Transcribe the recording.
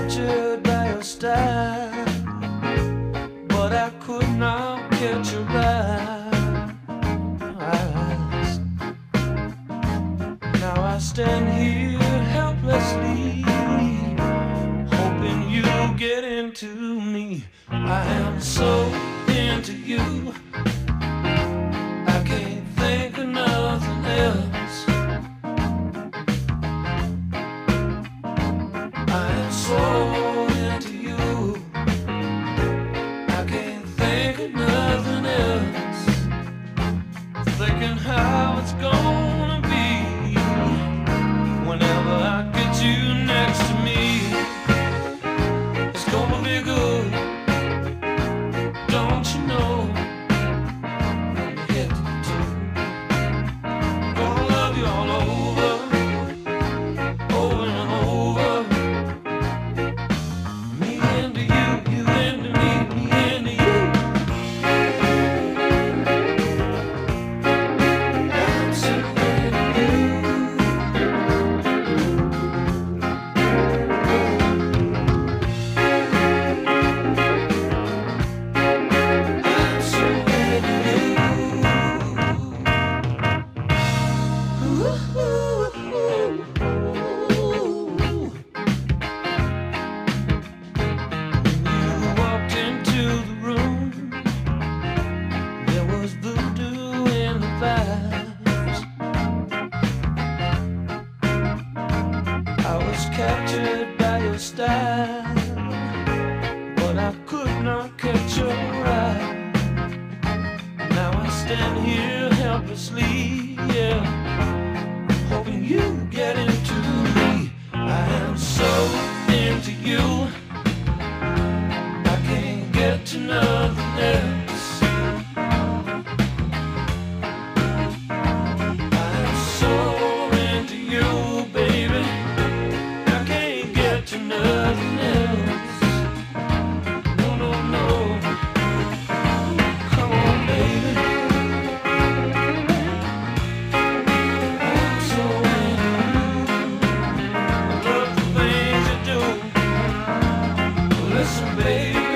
captured by your style, but I could not catch your eyes. Now I stand here helplessly, hoping you get into me. I am so into you, I can't think of nothing else. I am so into you, I can't think of nothing else. Thinking how it's gonna be whenever I get you next to me. It's gonna be good, don't you know? From the head to the toe, gonna love you all over, over and over. Me into you, you into me, me into you. I'm so into you. I'm so into you. You walked into the room, there was voodoo in the vibes. I was captured by your style, but I could not catch your eye. Now I stand here helplessly, yeah, hoping you get into me. I am so into you, I can't get to nothing else. I am so into you, baby, I can't get to nothing else. No, no, no. Come on, baby. I'm so into you. I love the things you do. Listen, baby.